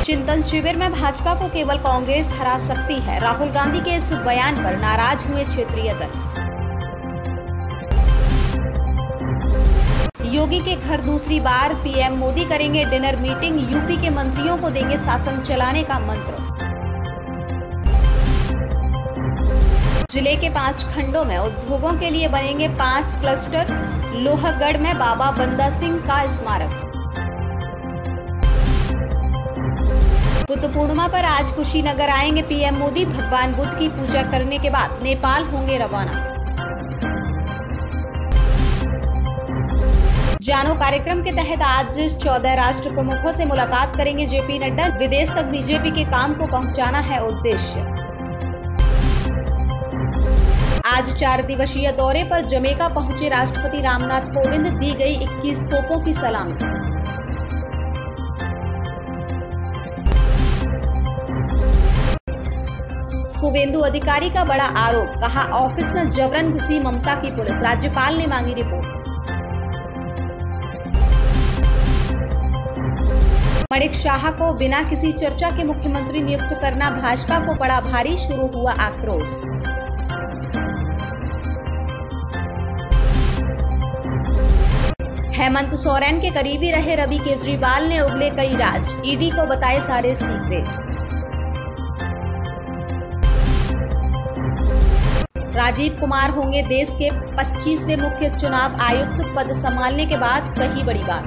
चिंतन शिविर में भाजपा को केवल कांग्रेस हरा सकती है। राहुल गांधी के इस बयान पर नाराज हुए क्षेत्रीय दल। योगी के घर दूसरी बार पीएम मोदी करेंगे डिनर मीटिंग। यूपी के मंत्रियों को देंगे शासन चलाने का मंत्र। जिले के 5 खंडों में उद्योगों के लिए बनेंगे 5 क्लस्टर। लोहगढ़ में बाबा बंदा सिंह का स्मारक। बुद्ध पूर्णिमा पर आज कुशीनगर आएंगे पीएम मोदी। भगवान बुद्ध की पूजा करने के बाद नेपाल होंगे रवाना। जानो कार्यक्रम के तहत आज 14 राष्ट्र प्रमुखों से मुलाकात करेंगे जेपी नड्डा। विदेश तक बीजेपी के काम को पहुंचाना है उद्देश्य। आज 4 दिवसीय दौरे पर जमैका पहुंचे राष्ट्रपति रामनाथ कोविंद। दी गई 21 तोपों की सलामी। शुभेंदु अधिकारी का बड़ा आरोप, कहा ऑफिस में जबरन घुसी ममता की पुलिस। राज्यपाल ने मांगी रिपोर्ट। माणिक शाह को बिना किसी चर्चा के मुख्यमंत्री नियुक्त करना भाजपा को पड़ा भारी। शुरू हुआ आक्रोश। हेमंत सोरेन के करीबी रहे रवि केजरीवाल ने उगले कई राज। ईडी को बताए सारे सीक्रेट। राजीव कुमार होंगे देश के 25वें मुख्य चुनाव आयुक्त। पद संभालने के बाद कही बड़ी बात।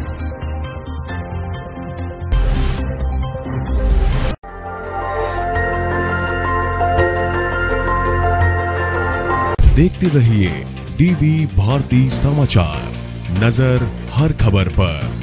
देखते रहिए डीवी भारती समाचार, नजर हर खबर पर।